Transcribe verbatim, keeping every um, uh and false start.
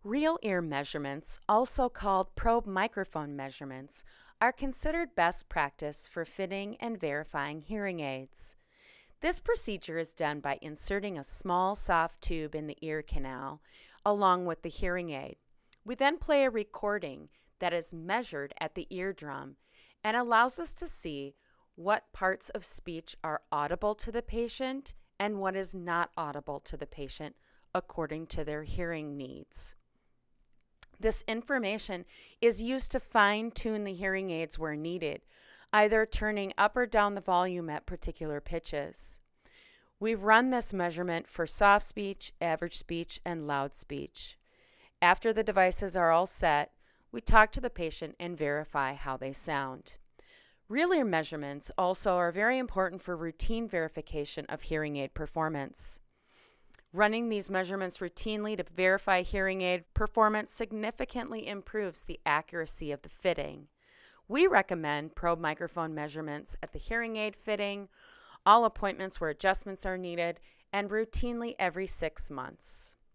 Real ear measurements, also called probe microphone measurements, are considered best practice for fitting and verifying hearing aids. This procedure is done by inserting a small soft tube in the ear canal along with the hearing aid. We then play a recording that is measured at the eardrum and allows us to see what parts of speech are audible to the patient and what is not audible to the patient according to their hearing needs. This information is used to fine-tune the hearing aids where needed, either turning up or down the volume at particular pitches. We run this measurement for soft speech, average speech, and loud speech. After the devices are all set, we talk to the patient and verify how they sound. Real ear measurements also are very important for routine verification of hearing aid performance. Running these measurements routinely to verify hearing aid performance significantly improves the accuracy of the fitting. We recommend probe microphone measurements at the hearing aid fitting, all appointments where adjustments are needed, and routinely every six months.